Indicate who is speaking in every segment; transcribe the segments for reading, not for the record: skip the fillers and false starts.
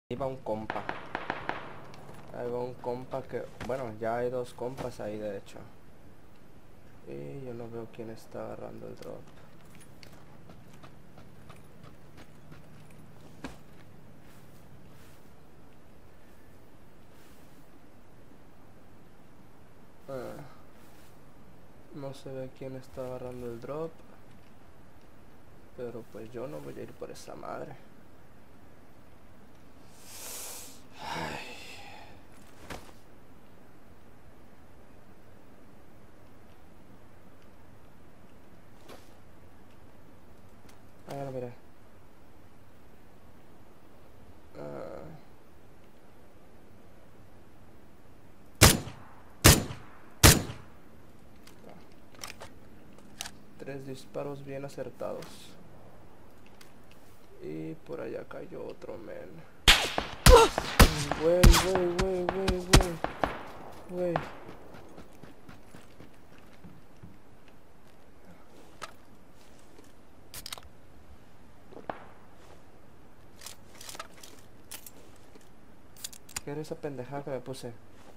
Speaker 1: Ahí va un compa. Ahí va un compa que... Bueno, ya hay dos compas ahí de hecho. Y yo no veo quién está agarrando el drop. No se ve quién está agarrando el drop. Pero pues yo no voy a ir por esa madre. Ay. Ah, ya lo miré. Tres disparos bien acertados. Y por allá cayó otro men. Wey. ¿Qué era esa pendejada que me puse?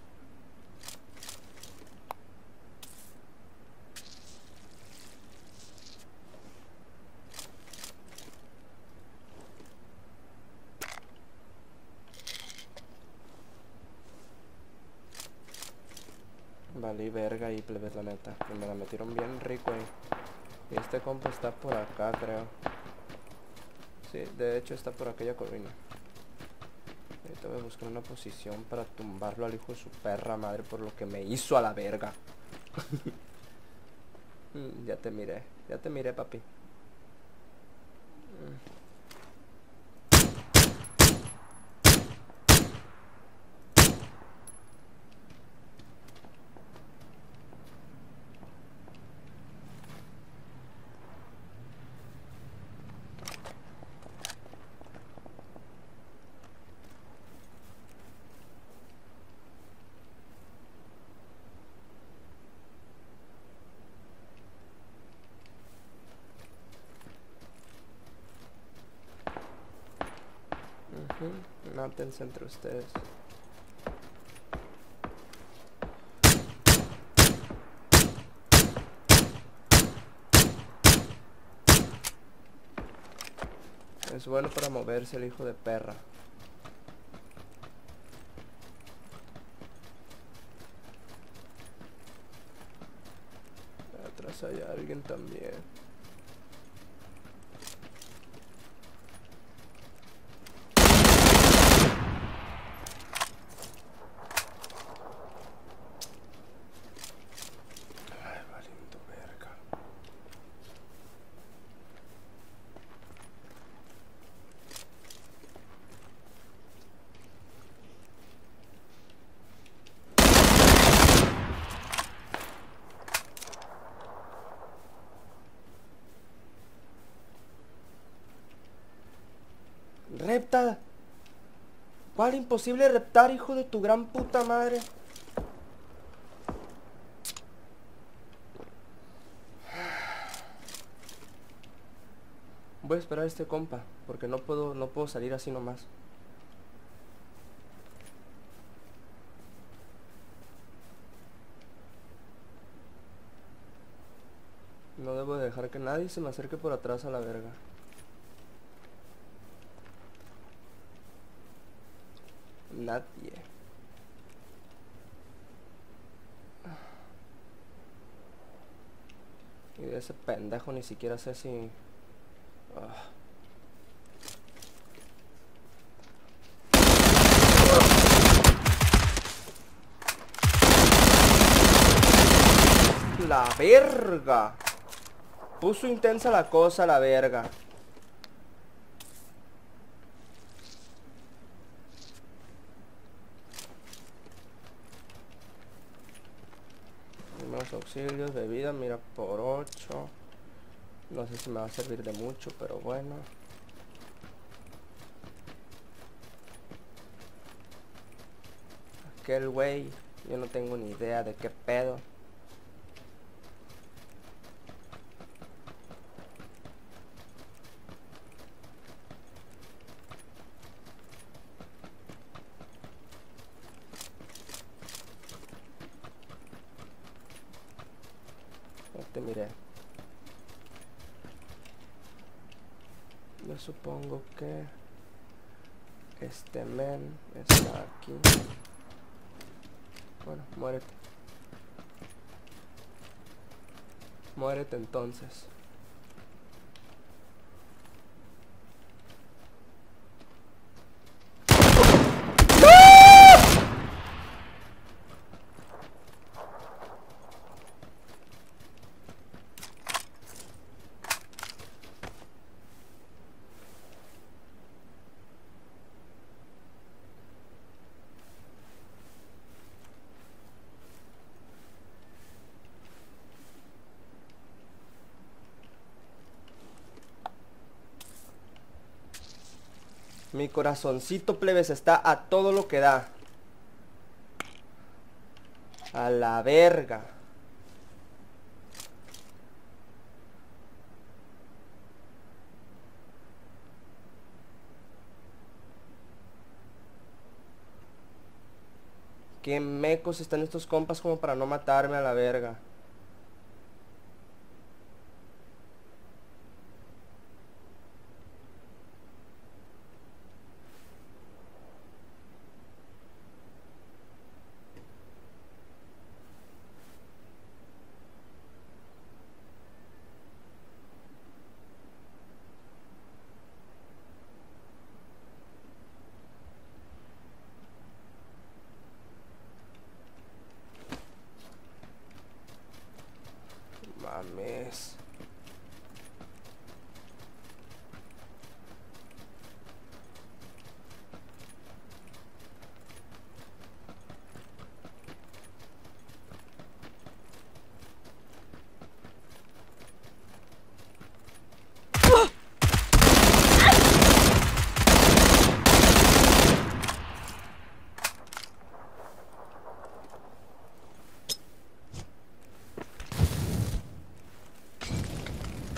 Speaker 1: Valí verga y plebes, la neta. Y me la metieron bien rico ahí. Y este compa está por acá, creo. Sí, de hecho está por aquella colina. Ahorita voy a buscar una posición para tumbarlo al hijo de su perra madre por lo que me hizo a la verga. Ya te miré, papi. Mátense entre ustedes. Es bueno para moverse el hijo de perra. Atrás hay alguien también. Ay, valiendo verga. ¡Repta! ¿Cuál imposible reptar, hijo de tu gran puta madre? Voy a esperar a este compa, porque no puedo salir así nomás. No debo de dejar que nadie se me acerque por atrás a la verga. Nadie. Y de ese pendejo ni siquiera sé si... La verga. Puso intensa la cosa, la verga. Primeros auxilios, bebida, mira por 8. No sé si me va a servir de mucho, pero bueno. Aquel güey, yo no tengo ni idea de qué pedo. mire. Yo supongo que este men está aquí. Bueno, muérete. Muérete entonces. Mi corazoncito, plebes, está a todo lo que da. A la verga. Qué mecos están estos compas como para no matarme a la verga. Mames.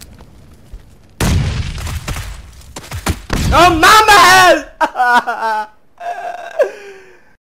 Speaker 1: ¡No mames!